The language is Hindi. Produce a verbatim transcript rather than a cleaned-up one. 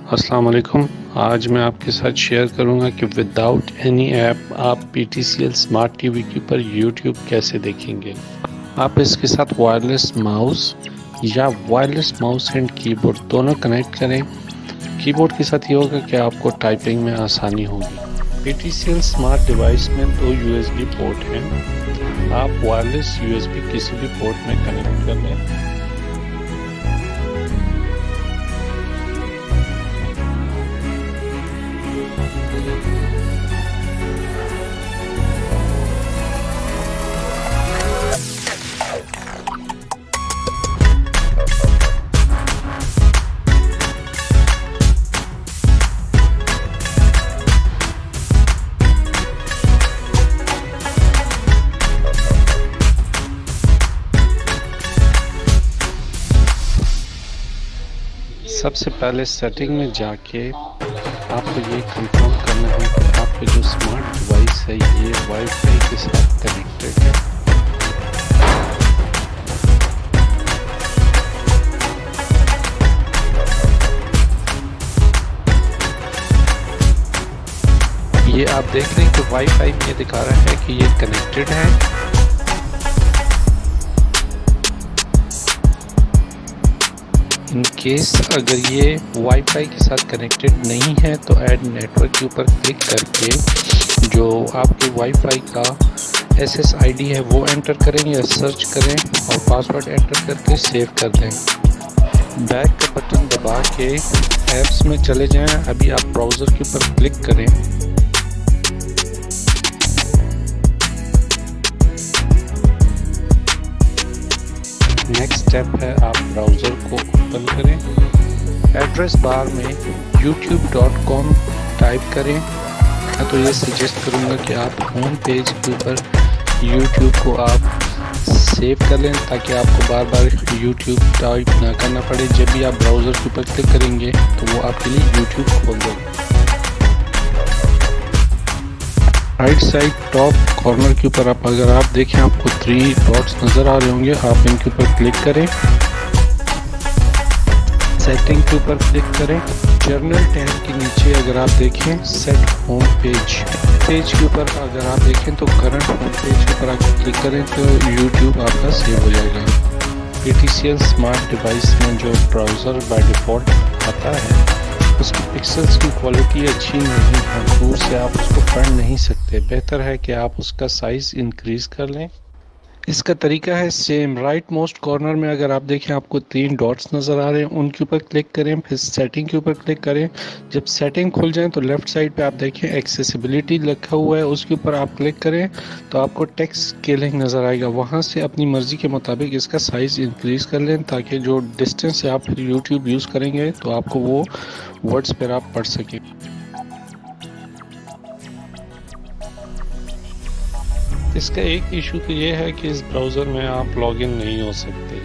अस्सलाम वालेकुम। आज मैं आपके साथ शेयर करूंगा कि विदाउट एनी ऐप आप P T C L smart TV के ऊपर यूट्यूब कैसे देखेंगे। आप इसके साथ वायरलेस माउस या वायरलेस माउस एंड कीबोर्ड दोनों कनेक्ट करें। कीबोर्ड के साथ ये होगा कि आपको टाइपिंग में आसानी होगी। P T C L smart device में दो यू एस बी पोर्ट हैं। आप वायरलेस यू एस बी किसी भी पोर्ट में कनेक्ट कर लें। सबसे पहले सेटिंग में जाके आपको ये कंफर्म करना है कि आपके जो स्मार्ट डिवाइस है ये वाईफाई के साथ कनेक्टेड है। ये आप देख रहे हैं कि वाईफाई में दिखा रहा है कि ये कनेक्टेड है। इन केस अगर ये वाईफाई के साथ कनेक्टेड नहीं है तो ऐड नेटवर्क के ऊपर क्लिक करके जो आपके वाईफाई का एस एस आई डी है वो एंटर करें या सर्च करें और पासवर्ड एंटर करके सेव कर दें। बैक का बटन दबा के ऐप्स में चले जाएं। अभी आप ब्राउज़र के ऊपर क्लिक करें। नेक्स्ट स्टेप है आप ब्राउज़र को ओपन करें। एड्रेस बार में यूट्यूब डॉट कॉम टाइप करें। मैं तो ये सजेस्ट करूँगा कि आप होम पेज के ऊपर यूट्यूब को आप सेव कर लें ताकि आपको बार बार यूट्यूब टाइप ना करना पड़े। जब भी आप ब्राउज़र के ऊपर क्लिक करेंगे तो वो आपके लिए यूट्यूब खोल देगा। राइट साइड टॉप कॉर्नर के ऊपर आप अगर आप देखें आपको थ्री डॉट्स नज़र आ रहे होंगे। आप इनके ऊपर क्लिक करें। सेटिंग के ऊपर क्लिक करें। जर्नल टैब के नीचे अगर आप देखें सेट होम पेज पेज के ऊपर अगर आप देखें तो करंट होम पेज के ऊपर आप क्लिक करें तो यूट्यूब आपका सेव हो जाएगा। P T C L smart device में जो ब्राउज़र बाय डिफ़ॉल्ट आता है उसकी पिक्सल्स की क्वालिटी अच्छी नहीं है। दूर से आप उसको पढ़ नहीं सकते। बेहतर है कि आप उसका साइज़ इंक्रीज़ कर लें। इसका तरीका है सेम। राइट मोस्ट कॉर्नर में अगर आप देखें आपको तीन डॉट्स नज़र आ रहे हैं, उनके ऊपर क्लिक करें। फिर सेटिंग के ऊपर क्लिक करें। जब सेटिंग खुल जाए तो लेफ़्ट साइड पे आप देखें एक्सेसिबिलिटी लिखा हुआ है, उसके ऊपर आप क्लिक करें तो आपको टेक्स्ट स्केलिंग नज़र आएगा। वहाँ से अपनी मर्ज़ी के मुताबिक इसका साइज़ इंक्रीज़ कर लें ताकि जो डिस्टेंस से आप यूट्यूब यूज़ करेंगे तो आपको वो वर्ड्स पर आप पढ़ सकें। इसका एक इशू तो ये है कि इस ब्राउज़र में आप लॉगिन नहीं हो सकते।